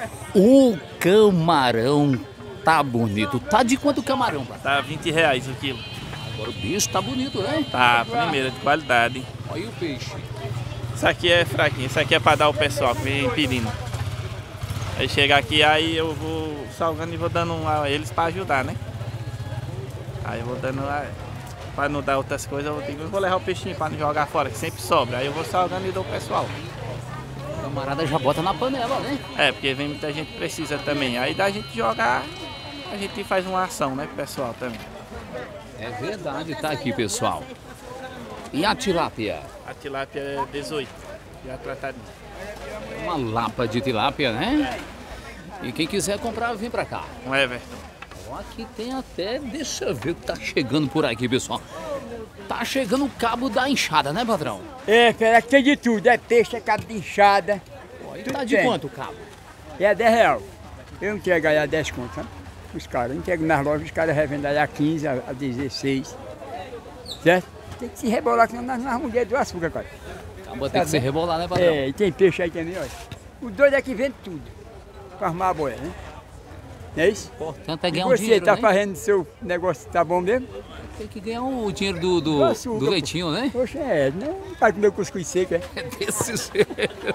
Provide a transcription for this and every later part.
O camarão tá bonito. Tá de quanto o camarão, patrão? Tá R$20 o quilo. Agora o bicho tá bonito, né? Tá, primeira, de qualidade. Olha o peixe. Isso aqui é fraquinho, isso aqui é pra dar ao pessoal que vem pedindo. Aí chega aqui, aí eu vou salgando e vou dando a eles pra ajudar, né? Aí eu vou dando, pra não dar outras coisas, eu vou levar o peixinho pra não jogar fora, que sempre sobra. Aí eu vou salgando e dou ao pessoal. O camarada já bota na panela, né? É, porque vem muita gente que precisa também. Aí da gente jogar, a gente faz uma ação, né, pro pessoal também. É verdade, tá aqui, pessoal. E a tilápia? A tilápia é 18, já tratadinha. Uma lapa de tilápia, né? E quem quiser comprar, vem pra cá. Um Everton. Ó, aqui tem até, deixa eu ver o que tá chegando por aqui, pessoal. Tá chegando o cabo da enxada, né, padrão? É, cara, tem de tudo. É peixe, é cabo de enxada. Ó, e tá de quanto o cabo? É R$10. Eu entrego aí a 10 conto, sabe? Os caras, eu entrego nas lojas, os caras revendem aí a 15, a 16. Certo? Tem que se rebolar, que senão nós mulheres do açúcar, cara. Acaba tem que se rebolar, né, padrão? É, e tem peixe aí também, olha. O doido é que vende tudo. Pra arrumar a boia, né? Não é isso? Importante é ganhar E um dinheiro, você tá né? fazendo seu negócio, tá bom mesmo? Tem que ganhar o dinheiro do Açúcar, pô. leitinho, né? Poxa, não vai comer cuscuz seco, é? É desse jeito.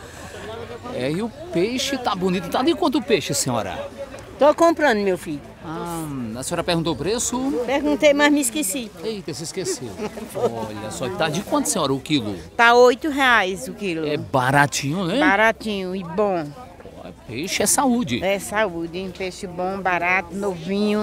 É, e o peixe tá bonito. Tá de quanto o peixe, senhora? Tô comprando, meu filho. A senhora perguntou o preço? Perguntei, mas me esqueci. Eita, se esqueceu. Olha só, tá de quanto, senhora, o quilo? Tá R$8 o quilo. É baratinho, né? Baratinho e bom. Peixe é saúde. É saúde, hein? Peixe bom, barato, novinho.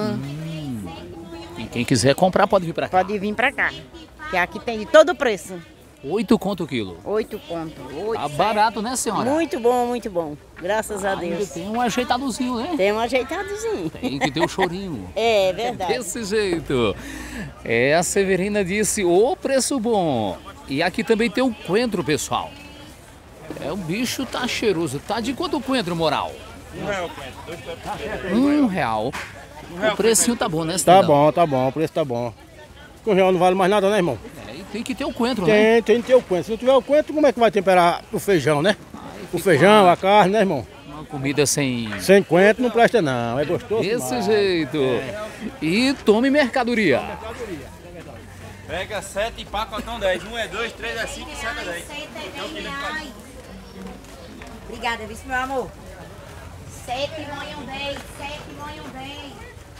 E quem quiser comprar pode vir pra cá. Pode vir pra cá. Que aqui tem de todo preço. 8 conto o quilo. 8 conto. Tá barato, né, senhora? Muito bom, muito bom. Graças a Ainda Deus. tem um ajeitadozinho, né? Tem um ajeitadozinho. Tem que ter o chorinho. É verdade. Desse jeito. É, a Severina disse, o preço bom. E aqui também tem o coentro, pessoal. É, o bicho tá cheiroso. Tá de quanto o coentro, moral? R$1 o coentro. R$1. O precinho tá bom, né, Tá cidadão? bom, o preço tá bom. Com real não vale mais nada, né, irmão? É, e tem que ter o coentro, né? Tem que ter o coentro. Se não tiver o coentro, como é que vai temperar o feijão, né? O feijão, a carne, né, irmão? Uma comida sem... Sem coentro não presta não, é gostoso Desse demais. jeito. E tome mercadoria. Pega 7 e pacotão 10. 1 é 2, 3 é 5 e 7 é 10. Obrigada, vice, meu amor. 7 manham 10, 7 manham 10.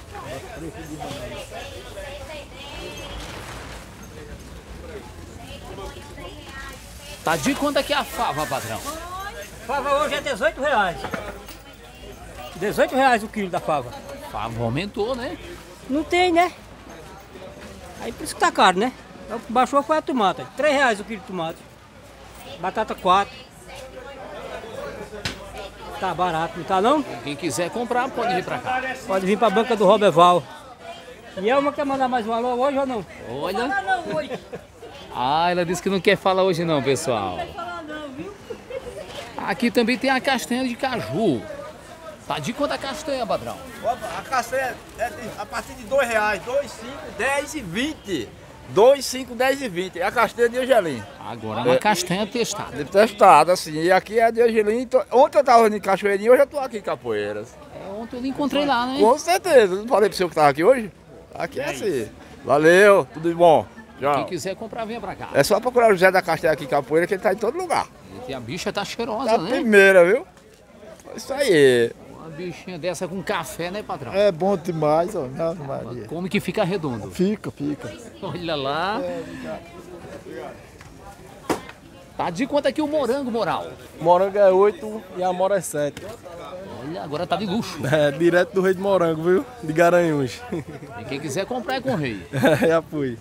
Tá de quanto aqui a fava, patrão? Fava hoje é R$18. R$18 o quilo da fava. Fava aumentou, né? Não tem, né? Aí por isso que tá caro, né? O que baixou foi a tomate. R$3 o quilo de tomate. Batata 4. Tá barato, não tá não? Quem quiser comprar pode vir pra cá. Pode vir pra banca do Roberval. E Elma quer mandar mais um alô hoje ou não? Olha. Ah, ela disse que não quer falar hoje não, pessoal. Aqui também tem a castanha de caju. Tá de quanto a castanha, padrão? A castanha é a partir de R$2, 2, 5, 10 e 20. 2, 5, 10 e 20. É a castanha de Angelim. Agora é uma castanha testada. Testada, assim. E aqui é de Angelim. Ontem eu tava em Cachoeirinha, hoje eu tô aqui em Capoeiras. Ontem eu encontrei lá, né? Com certeza. Não falei pro senhor que tava aqui hoje? Aqui é assim. Valeu, tudo de bom. Tchau. Quem quiser comprar, venha pra cá. É só procurar o José da Castanha aqui em Capoeira, que ele tá em todo lugar. E a bicha tá cheirosa, É a né? primeira, viu? Isso aí. Uma bichinha dessa com café, né, patrão? É bom demais, ó. Ave Maria. Come que fica redondo. Fica. Olha lá. Tá de quanto aqui o morango, moral? Morango é 8 e a amora é 7. Olha, agora tá de luxo. É, direto do Rei de Morango, viu? De Garanhuns. E quem quiser comprar é com o rei. Já fui.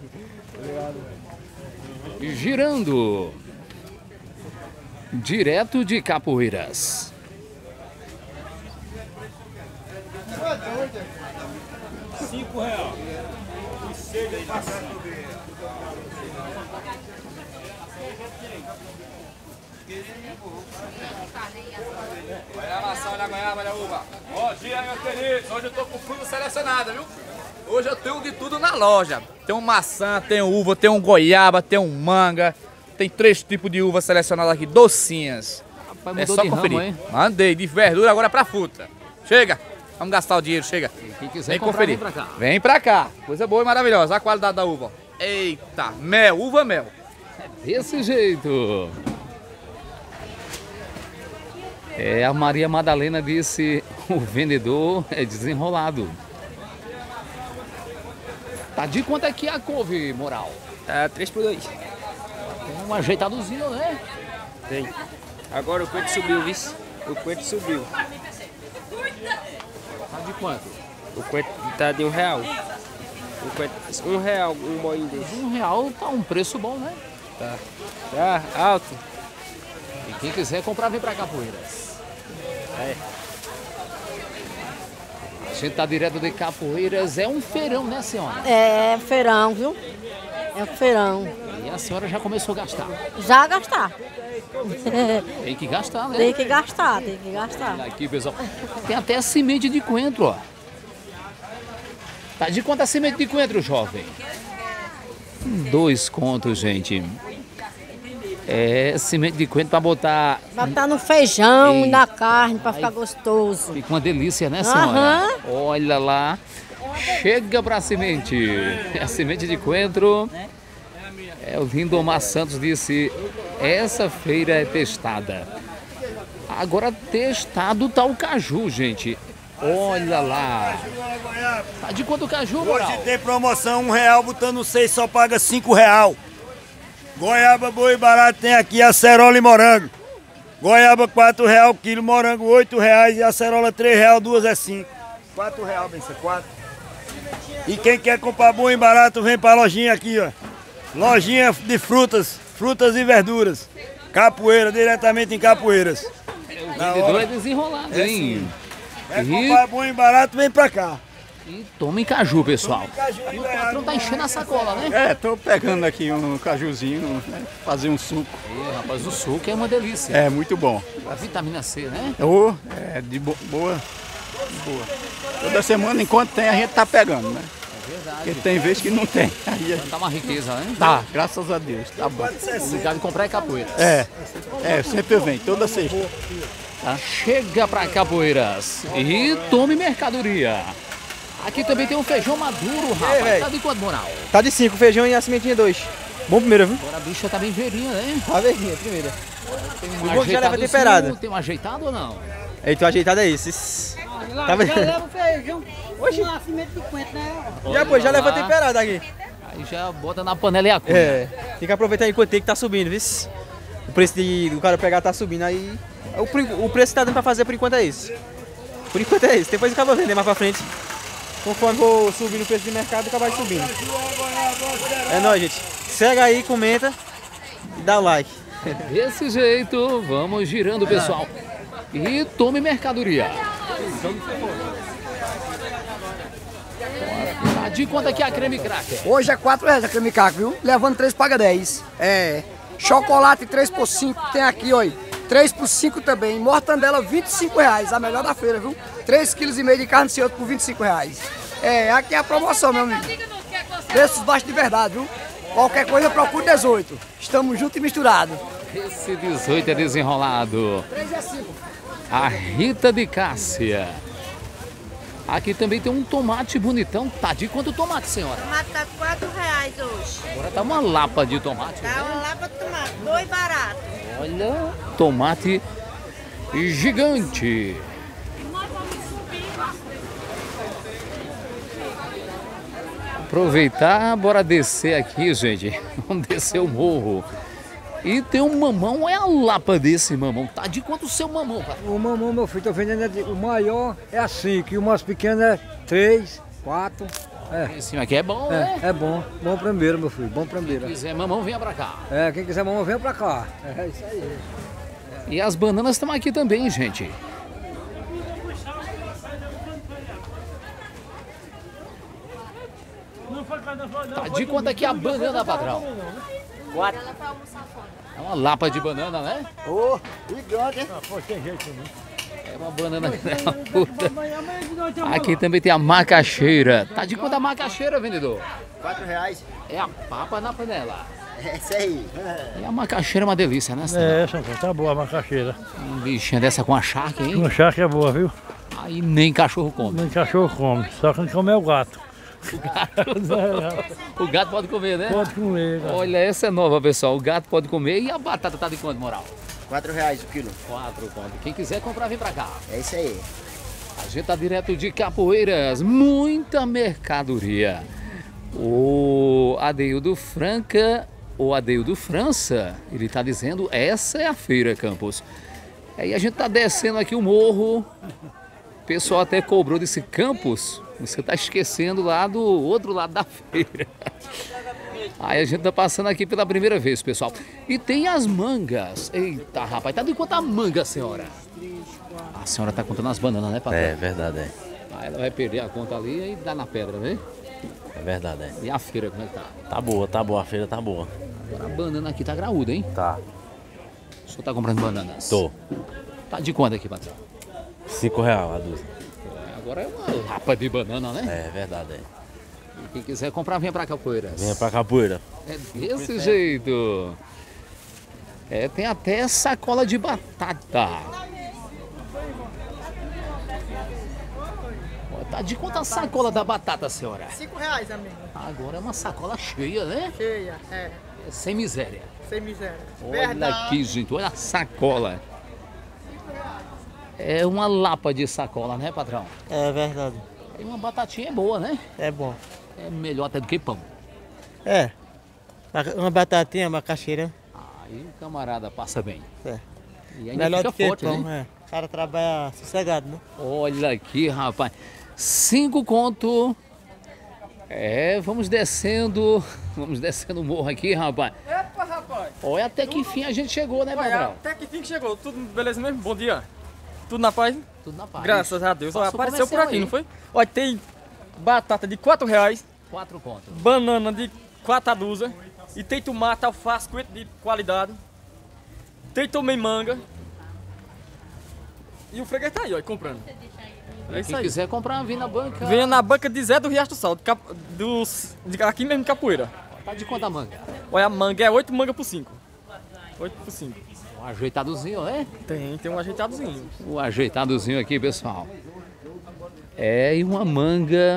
Girando. Direto de Capoeiras. R$5. E seja Olha a maçã, olha a goiaba, olha a uva. Bom dia, meus queridos. Hoje eu tô com fruta selecionada, viu? Hoje eu tenho de tudo na loja. Tem maçã, tem uva, tem goiaba, tem manga. Tem 3 tipos de uva selecionadas aqui, docinhas. Rapaz, É mudou só de conferir. ramo, hein? Mandei de verdura agora pra fruta. Chega, vamos gastar o dinheiro, chega. Quem quiser Vem comprar, conferir. vem pra cá. Vem pra cá. Coisa boa e maravilhosa. Olha a qualidade da uva. Ó. Eita, mel, uva mel. Desse jeito. A Maria Madalena disse, o vendedor é desenrolado. Tá de quanto aqui a couve, Moral? Tá 3 por 2. Tem um ajeitadozinho, né? Tem. Agora o coentro subiu, viu? O coentro subiu. Tá de quanto? O coentro tá de R$1. O coentro, R$1 um moinho desse. R$1 tá um preço bom, né? Tá. Tá alto. E quem quiser comprar, vem pra Capoeiras. É. A gente tá direto de Capoeiras, é um feirão, né, senhora? É feirão, viu? É um feirão. E a senhora já começou a gastar? Já gastar. Tem que gastar, né? Tem que gastar, tem que gastar. Olha aqui, pessoal. Tem até semente de coentro, ó. Tá de quanto a semente de coentro, jovem? 2 contos, gente. É semente de coentro pra botar... Vai botar no feijão Ei. e na carne pra ficar gostoso. Fica uma delícia, né, senhora? Olha lá. Chega pra semente. A semente de coentro. O Lindomar Santos disse, essa feira é testada. Agora testado tá o caju, gente. Olha lá. Tá de quanto o caju, Moral? Hoje tem promoção, R$1, botando 6 só paga R$5. Goiaba boa e barato tem aqui acerola e morango. Goiaba R$4 o quilo, morango R$8 e acerola R$3, duas é 5. R$4, benção, 4. E quem quer comprar bom e barato, vem pra lojinha aqui, ó. Lojinha de frutas, frutas e verduras. Capoeira, diretamente em Capoeiras. O vendedor é desenrolado, hein? Quer comprar bom e barato, vem pra cá. E tomem caju, pessoal. E o patrão tá enchendo a sacola, né? Tô pegando aqui um cajuzinho, né? Fazer um suco. Rapaz, o suco é uma delícia. É muito bom. A vitamina C, né? É de boa. Boa. Toda semana, enquanto tem, a gente tá pegando, né? É verdade. Porque tem vezes que não tem. Aí Tá uma riqueza, né? tá, graças a Deus, tá bom. O lugar de comprar é Capoeiras. Sempre vem, toda sexta. Tá? Chega pra Capoeiras e tome mercadoria. Aqui também tem um feijão maduro, rapaz. Tá de quanto, Moral? Tá de 5, feijão e a sementinha 2. Bom primeiro, viu? Agora a bicha tá bem verdinha, né? Tá verdinha, primeira. Tem O bom que já leva temperada. Tem um ajeitado ou não? Eita, o ajeitado é esse. Tá vendo? Já leva o feijão. Hoje uma semente de coentro, né? Já, pô, já leva temperada aqui. Aí já bota na panela e a cunha. Tem que aproveitar enquanto tem que tá subindo, viu? O preço do cara pegar tá subindo aí. O preço que tá dando pra fazer por enquanto é esse. Por enquanto é esse. Depois acaba vender mais pra frente. Conforme for subindo o preço de mercado, acaba subindo. É nóis, gente. Segue aí, comenta e dá o like. Desse jeito, vamos girando, pessoal. E tome mercadoria. Tá de quanto aqui a creme cracker? Hoje é R$4 a creme cracker, viu? Levando 3 paga 10. Chocolate 3 por 5 tem aqui, olha. 3 por 5 também. Mortandela R$25, a melhor da feira, viu? 3,5 kg de carne de por R$25. Aqui é a promoção, meu amigo. Preços baixos de verdade, viu? Qualquer coisa procure 18. Estamos juntos e misturados. Esse 18 é desenrolado. 3 é 5. A Rita de Cássia. Aqui também tem um tomate bonitão. Tá de quanto tomate, senhora? O tomate tá R$4 hoje. Agora tá uma lapa de tomate. Tá uma lapa de tomate, 2 baratos. Olha, tomate gigante. Aproveitar, bora descer aqui, gente. Vamos descer o morro. E tem um mamão, é a lapa desse mamão. Tá de quanto o seu mamão, cara? O mamão, meu filho, tô vendendo, o maior é a 5 e o mais pequeno é 3, 4. Esse aqui é bom, né? É bom. Bom primeiro, meu filho, bom primeiro. Quem quiser mamão, venha pra cá. Quem quiser mamão, venha pra cá. É isso aí. E as bananas estão aqui também, gente. Tá de quanto aqui a banana, patrão? 4. É uma lapa de banana, né? Gigante, hein? É uma banana puta. Aqui também tem a macaxeira. Tá de quanto a macaxeira, vendedor? R$4. É a papa na panela. É isso aí. E a macaxeira é uma delícia, né, senhor? É, Sampaio, tá boa a macaxeira. Um bichinho dessa com a charque, hein? Uma charque é boa, viu? Aí nem cachorro come. Nem cachorro come, só quem come é o gato. O gato pode comer, né? Pode comer. Cara. Olha, essa é nova, pessoal. O gato pode comer. E a batata tá de quanto, Moral? R$4 o quilo. 4 conto. Quem quiser comprar, vem pra cá. É isso aí. A gente tá direto de Capoeiras. Muita mercadoria. O Adeildo Franca, ou Adeildo França, ele tá dizendo, essa é a feira, Campos. Aí a gente tá descendo aqui o morro. O pessoal até cobrou desse Campos. Você está esquecendo lá do outro lado da feira. Aí a gente está passando aqui pela primeira vez, pessoal. E tem as mangas. Eita, rapaz, tá de quanto a manga, senhora? A senhora tá contando as bananas, né, patrão? É verdade, é. Aí ela vai perder a conta ali e dá na pedra, né? É verdade, é. E a feira, como é que tá? Tá boa, a feira tá boa. Agora a banana aqui tá graúda, hein? Tá. O senhor tá comprando bananas? Tô. Tá de quanto aqui, patrão? R$5 a dúzia. Agora é uma lapa de banana, né? É verdade, é. E quem quiser comprar, venha pra Capoeiras. Venha pra Capoeira. É desse jeito. É, tem até sacola de batata. Tá de quanto a sacola da batata, senhora? R$5, amigo. Agora é uma sacola cheia, né? Cheia, é. É sem miséria. Sem miséria. Olha aqui, gente, olha a sacola. É uma lapa de sacola, né, patrão? É verdade. E uma batatinha é boa, né? É bom. É melhor até do que pão. É. Uma batatinha, uma macaxeira. Aí o camarada passa bem. É. E ainda melhor fica do que forte, pão, né? é. O cara trabalha sossegado, né? Olha aqui, rapaz. 5 conto. É, vamos descendo o morro aqui, rapaz. Epa, rapaz. Olha, até que enfim a gente chegou, né, Olha, patrão? até que enfim que chegou. Tudo beleza mesmo? Bom dia. Tudo na paz? Tudo na paz. Graças a Deus. Olha, Passou apareceu por aqui, comercial aí. não foi? Olha, tem batata de R$4. 4 conto. Banana de 4 a dúzia. E tem tomate, alface, coentro de qualidade. Tem também manga. E o freguês tá aí, ó, comprando. É isso Quem aí. quiser comprar, vem na banca. Venha na banca de Zé do Riacho do Sal, aqui mesmo de Capoeira. Tá de quanto a manga? Olha, a manga é 8 manga por 5. 8 por 5. Um ajeitadozinho, né? Tem um ajeitadozinho. O ajeitadozinho aqui, pessoal. É, e uma manga.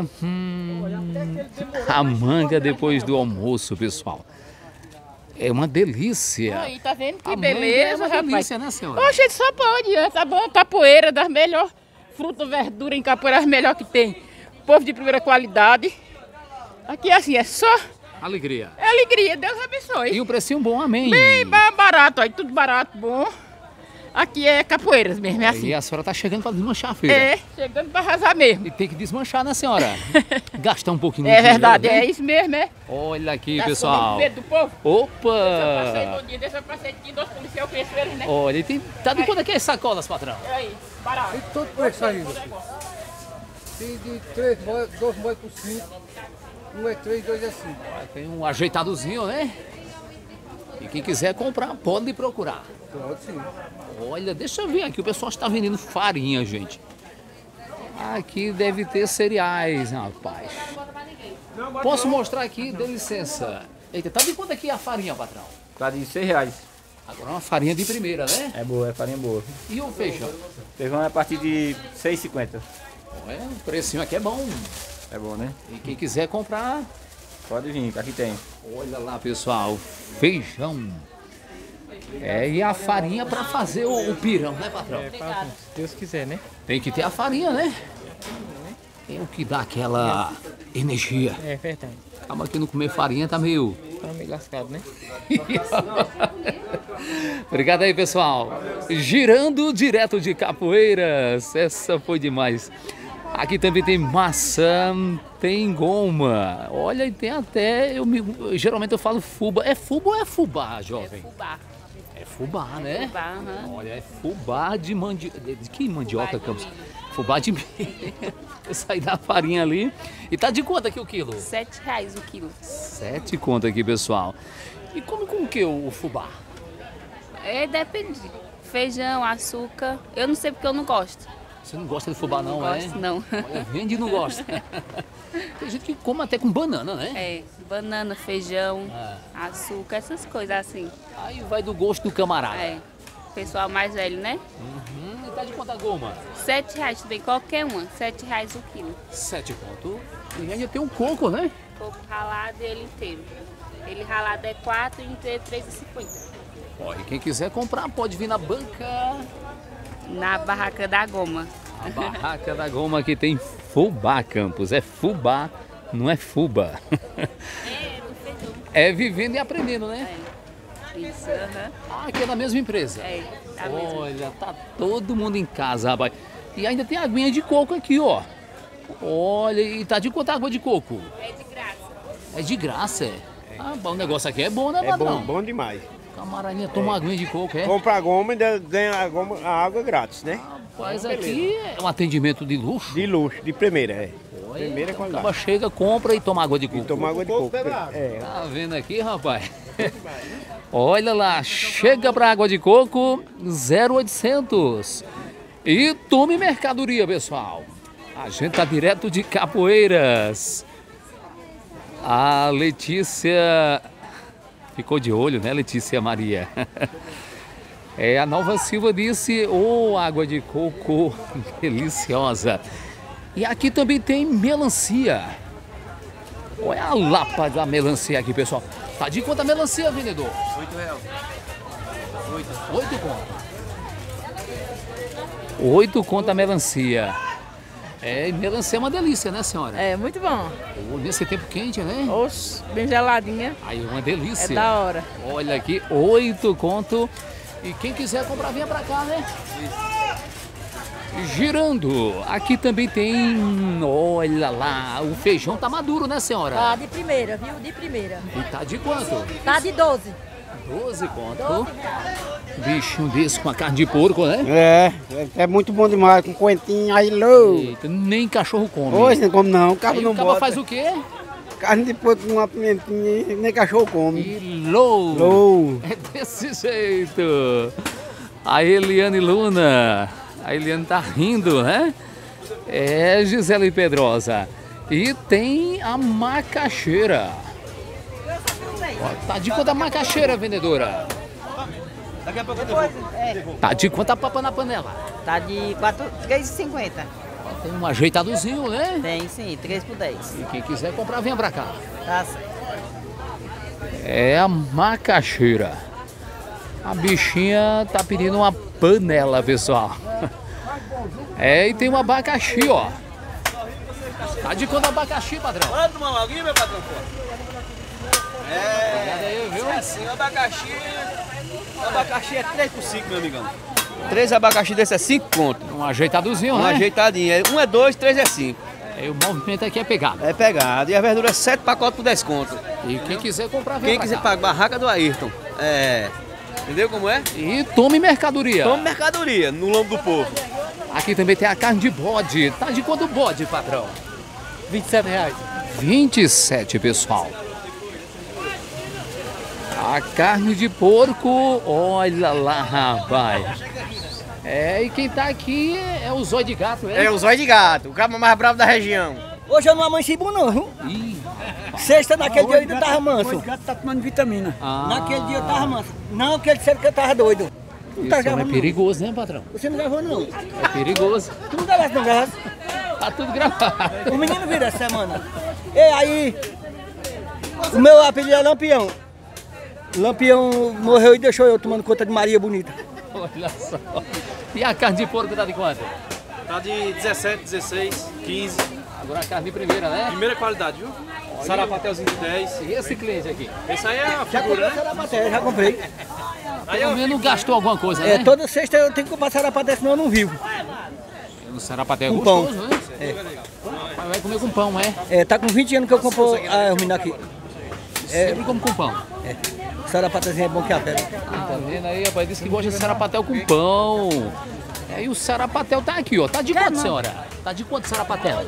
A manga depois do almoço, pessoal. É uma delícia. Aí, tá vendo que A manga beleza, é uma rapaz? delícia, né, senhora? Oxe, só pode, né? Tá bom, Capoeira, das melhores frutas, verdura em Capoeira, as melhores que tem. Povo de primeira qualidade. Aqui assim, é só Alegria. alegria, Deus abençoe. E o precinho bom, amém. Bem barato, aí tudo barato, bom. Aqui é Capoeiras mesmo, é assim. E a senhora tá chegando para desmanchar a feira. É, chegando pra arrasar mesmo. E tem que desmanchar, né, senhora? Gastar um pouquinho de É dinheiro, verdade, né? é isso mesmo, é. Olha aqui, Tá pessoal. com medo do povo? Opa! Dessa passei aqui, dois policiais conheço eles, né? Olha, tem, tá de quanto é que é as sacolas, patrão? É aí, barato. Tem todo preço aí, meu filho. Tem de 3 moedas, 2 moedas por 5. Um é 3, 2 é 5. Tem um ajeitadozinho, né? E quem quiser comprar, pode procurar. Pode sim. Olha, deixa eu ver aqui, o pessoal está vendendo farinha, gente. Aqui deve ter cereais, rapaz. Posso mostrar aqui? Dê licença. Eita, tá de quanto aqui a farinha, patrão? Tá de R$6. Agora é uma farinha de primeira, né? É boa, é farinha boa. E o feijão? Feijão é a partir de R$6,50. Olha, o precinho aqui é bom. É bom, né? E quem quiser comprar, pode vir, que aqui tem. Olha lá, pessoal, feijão. É, e a farinha para fazer o pirão, né, patrão? É, se Deus quiser, né? Tem que ter a farinha, né? É o que dá aquela energia. É verdade. Acaba que não comer farinha tá meio... Tá meio lascado, né? Obrigado aí, pessoal. Girando direto de Capoeiras. Essa foi demais. Aqui também tem maçã, tem goma. Olha, e tem até... geralmente eu falo fubá. É fubá ou é fubá, jovem? É fubá. É fubá, né? Fubá, aham. Olha, é fubá de mandioca. De que mandioca, Campos? Fubá de milho. Sai da farinha ali. E tá de quanto aqui o quilo? R$7 o quilo. 7 conto aqui, pessoal. E come com o que o fubá? É, depende. Feijão, açúcar. Eu não sei porque eu não gosto. Você não gosta de fubá não, Não gosto, não. Olha, vende e não gosta. Tem gente que come até com banana, né? É, banana, feijão, açúcar, essas coisas assim. Aí vai do gosto do camarada. É, pessoal mais velho, né? E tá de quanto a goma? R$7 também, qualquer uma, R$7 o quilo. 7 conto. E ainda tem um coco, né? Coco ralado ele inteiro. Ele ralado é 4 e inteiro é R$3,50. Ó, e quem quiser comprar pode vir na banca. Na barraca da goma. A barraca da goma que tem fubá, Campos. É fubá, não é fuba. É vivendo e aprendendo, né? Isso, Ah, aqui é da mesma empresa. É, da mesma. Olha, tá todo mundo em casa, rapaz. E ainda tem aguinha de coco aqui, ó. Olha, e tá de quanto água de coco? É de graça. É de graça, é? Ah, o negócio aqui é bom, né, patrão? Bom demais. Camaradinha toma aguinha de coco, é? Compra a goma e ainda ganha a água grátis, né? Mas aqui é um atendimento de luxo. De luxo, de primeira, é. Primeira qualidade. Acaba, chega, compra e toma água de coco. Toma água de coco. É. Tá vendo aqui, rapaz? Olha lá, chega pra água de coco, 0,800. E tome mercadoria, pessoal. A gente tá direto de Capoeiras. A Letícia ficou de olho, né, Letícia Maria? É, a Nova Silva disse, água de coco deliciosa. E aqui também tem melancia. Olha a lapa da melancia aqui, pessoal. Tá de quanto a melancia, vendedor? R$8. 8 conto. 8 conto a melancia. É, melancia é uma delícia, né, senhora? É, muito bom. Nesse tempo quente, né? Oxe, bem geladinha. Aí, uma delícia. É da hora. Olha aqui, 8 conto. E quem quiser comprar, venha pra cá, né? Girando. Aqui também tem, olha lá, o feijão tá maduro, né, senhora? Tá de primeira, viu? De primeira. E tá de quanto? Tá de 12. 12 conto. Bichinho desse com a carne de porco, né? É muito bom demais, com coentinho, aí louco. Eita, nem cachorro come. Hoje não come não, o cabo não bota. Faz o quê? Carne de porco com uma pimentinha, nem cachorro come. E low. É desse jeito. A Eliane Luna. A Eliane tá rindo, né? É, Gisele Pedrosa. E tem a macaxeira. Ó, tá de quanto a macaxeira, vendedora? Daqui a pouco eu devolvo. Tá de quanto a papa na panela? Tá de R$3,50. Tem um ajeitadozinho, né? Tem sim, 3 por 10. E quem quiser comprar, venha pra cá. Tá certo. É a macaxeira. A bichinha tá pedindo uma panela, pessoal. É, e tem um abacaxi, ó. Tá de quanto abacaxi, padrão? Pode tomar uma aguinha, meu patrão? Aí, viu? É assim, o abacaxi é 3 por 5, meu amigão. 3 abacaxi desse é 5 conto. Um ajeitadozinho, né? Um ajeitadinho. Um é 2, 3 é 5. Aí o movimento aqui é pegado. É pegado. E a verdura é 7 pacotes por 10 conto. E quem quiser comprar, vem Quem pra quiser cá. pagar, barraca do Ayrton. É. Entendeu como é? E tome mercadoria. Tome mercadoria, no lombo do povo. Aqui também tem a carne de bode. Tá de quanto o bode, patrão? R$27. 27, pessoal. A carne de porco, olha lá, rapaz. É, e quem tá aqui é o zóio de gato, é? É o zóio de gato, o cabo mais bravo da região. Hoje eu não amanheci bom não, viu? Sexta, naquele dia eu ainda tava manso. O gato tá tomando vitamina. Naquele dia eu tava manso. Não, que ele disseram que eu tava doido. Isso é perigoso, né, patrão? Você não gravou não? É perigoso. Tu não gravasse, não gravasse? Tá tudo gravado. O menino vira essa semana. E aí, o meu apelido é Lampião. Lampião morreu e deixou eu tomando conta de Maria Bonita. Olha só. E a carne de porco tá de quanto? Tá de 17, 16, 15. Agora a carne de primeira, né? Primeira qualidade, viu? Sarapatelzinho de 10. E esse cliente aqui? Esse aí é a Já figura, comprei né? sarapaté, já comprei. Pelo menos gastou alguma coisa, né? Toda sexta eu tenho que comprar sarapaté, senão eu não vivo. O sarapaté é Com gostoso, pão. né? Mas vai comer com pão, é? Tá com 20 anos que eu compro a ruína aqui. Sempre como com pão. Sarapatézinho é bom que a pedra. Tá vendo aí, rapaz? Disse que gosta de sarapatel com pão. E o sarapatel tá aqui, ó. Tá de quanto, senhora? Tá de quanto sarapatel?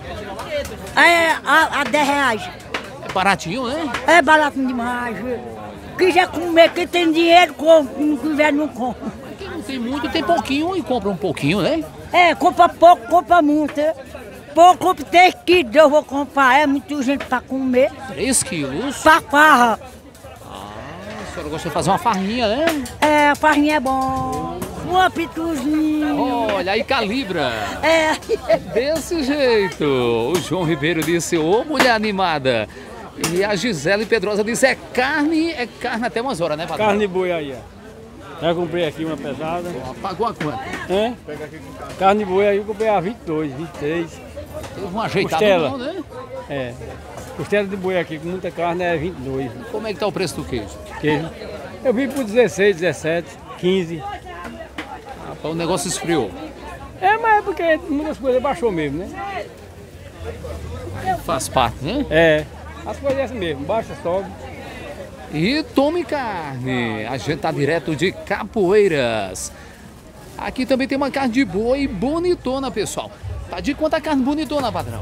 A R$10. É baratinho, né? É barato demais. Quiser comer, quem tem dinheiro, compra. Não quiser, não compra. Quem não tem muito, tem pouquinho e compra um pouquinho, né? É, compra pouco, compra muito. Pouco, compra 3 quilos, eu vou comprar. É muito gente pra comer. 3 quilos? Pra farra. A senhora gosta de fazer uma farrinha, né? É, a farrinha é bom. Uma pituzinha. Olha, aí calibra. É. Desse jeito. O João Ribeiro disse, ô mulher animada. E a Gisele Pedrosa disse, é carne até umas horas, né, patrão? Carne de boi aí, ó. Já comprei aqui uma pesada. Pagou a quanto? É? Carne de boi aí eu comprei a 22, 23. Teve um ajeitado costela. bom, né? É. Costela de boi aqui com muita carne é 22. Como é que tá o preço do queijo? Queijo. Eu vim por 16, 17, 15. O negócio esfriou. É, mas é porque muitas coisas baixou mesmo, né? Faz parte, né? É. As coisas é assim mesmo, baixa, sobe. E tome carne. A gente tá direto de Capoeiras. Aqui também tem uma carne de boi bonitona, pessoal. Tá de quanto a carne bonitona, patrão?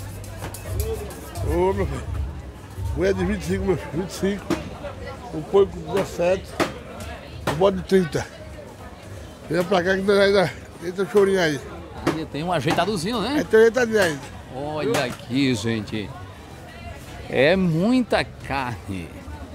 Ô, meu filho. O é de 25, meu filho. 25. O porco 17. O bode 30. Vem pra cá que ainda tem um chorinho aí. Ainda tem um ajeitadozinho, né? É, tem um ajeitadinho ainda. Olha aqui, gente. É muita carne.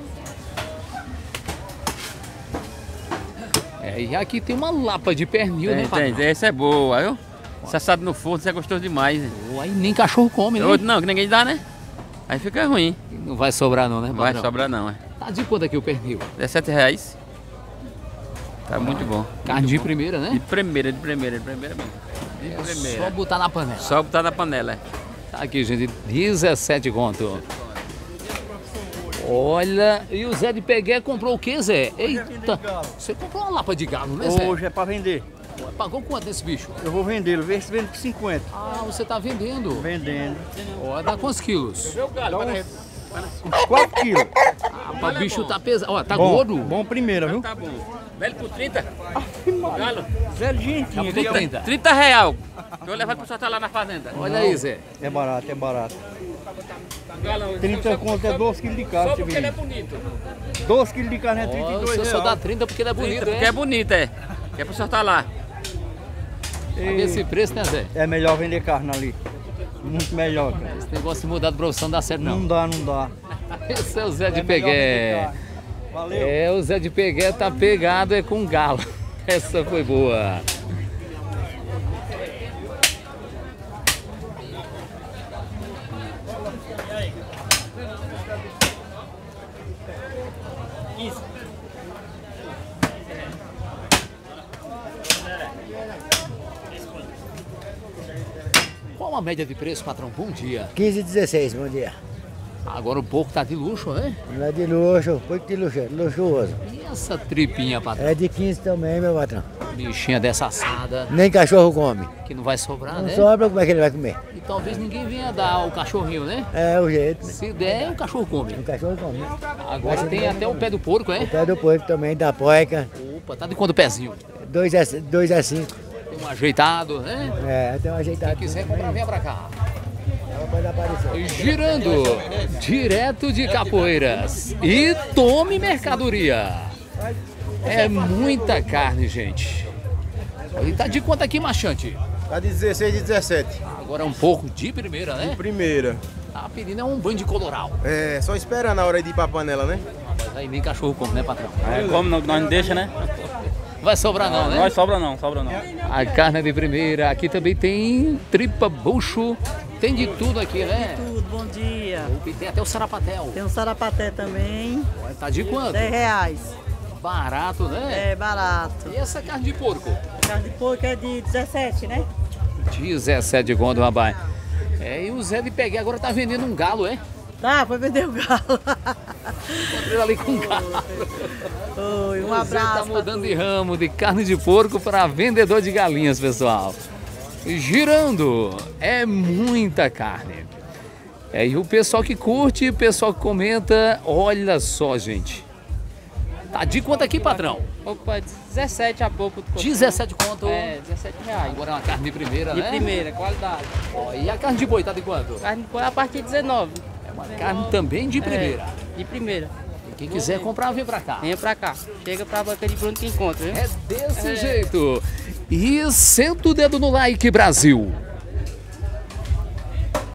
É, e aqui tem uma lapa de pernil, né, patrão? Essa é boa, viu? Se assado no forno, isso é gostoso demais. Aí nem cachorro come, né? Outro não, que ninguém dá, né? Aí fica ruim. Não vai sobrar não, né, patrão? Vai sobrar não, é. Tá de quanto aqui o pernil? R$17. Tá muito bom. Carne de primeira, né? De primeira mesmo. De primeira. Só botar na panela. Só botar na panela, é. Tá aqui, gente, 17 conto. Olha, e o Zé de Pegué comprou o que, Zé? Eita, você comprou uma lapa de galo, né, Zé? Hoje é pra vender. Pagou quanto nesse bicho? Eu vou vendê-lo, vê se vende por 50. Ah, você tá vendendo? Vendendo. Ó, dá quantos quilos? Uns 4 quilos. Ah, o bicho tá pesado. Ó, tá bom, gordo? Bom primeira, viu? Tá bom. Velho por 30? Galo. Zé Gentinho. Tá por 30. R$30. Eu vou levar pro sortar lá na fazenda. Olha aí, Zé. É barato, é barato. 30 conto é 12 quilos de carne. Só porque ele é bonito. 12 quilos de carne é 32 reais. Só reais. dá 30 porque ele é bonito, Porque é bonito, é. Que é pro sortar lá. Esse preço, né, Zé? É melhor vender carne ali. Muito melhor, cara. Esse negócio de mudar de profissão não dá certo, não. Não dá. Esse é o Zé de Pegué. Valeu. É, o Zé de Pegué tá pegado é com galo. Essa foi boa. Qual a média de preço, patrão? Bom dia. 15 e 16, bom dia. Agora o porco tá de luxo, né? Não é de luxo, porco de luxo, luxuoso. E essa tripinha, patrão? É de 15 também, meu patrão. Bichinha dessa assada. Nem cachorro come. Que não vai sobrar, Não né? sobra, como é que ele vai comer? E talvez ninguém venha dar o cachorrinho, né? É o jeito. Se der, o cachorro come. O cachorro come. Agora tem até o pé do porco, é? O pé do porco também, da poica. Opa, tá de quanto o pezinho? 2 a 5. Tem um ajeitado, né? É, tem um ajeitado. Quem quiser comprar, venha pra cá. Pode aparecer. Girando, direto de Capoeiras. E tome mercadoria. É muita carne, gente. E tá de quanto aqui, Machante? Tá de 16 e 17. Agora é um pouco de primeira, né? De primeira. Tá pedindo é um banho de coloral. É, só esperando a hora de ir pra panela, né? Mas aí nem cachorro come, né, patrão? É, como nós não deixa, né? Vai sobrar não, né? Nós sobra não. A carne é de primeira. Aqui também tem tripa, bucho. Tem de tudo aqui, né? Tem tudo, bom dia. E tem até o sarapatel. Tem um sarapaté também. Tá de quanto? R$10. Barato, né? É, barato. E essa carne de porco? A carne de porco é de 17, né? 17 conto, rapaz. É, e o Zé de Pegué agora tá vendendo um galo, é? Tá, foi vender o galo. Encontrei ali com um galo. Oi, um o Zé abraço. tá mudando de ramo de carne de porco para vendedor de galinhas, pessoal. Girando, é muita carne. É, e o pessoal que curte, o pessoal que comenta, olha só, gente. Tá de quanto aqui, patrão? Opa, 17 a pouco. 17 conto? É, 17 reais. Agora é uma carne de primeira, né? De primeira, qualidade. Ó, e a carne de boi tá de quanto? Carne de boi a partir de 19. É uma carne também de primeira. É, de primeira. E quem quiser comprar, vem pra cá. Vem pra cá. Chega pra banca de Bruno que encontra, viu? É desse jeito. E senta o dedo no like, Brasil.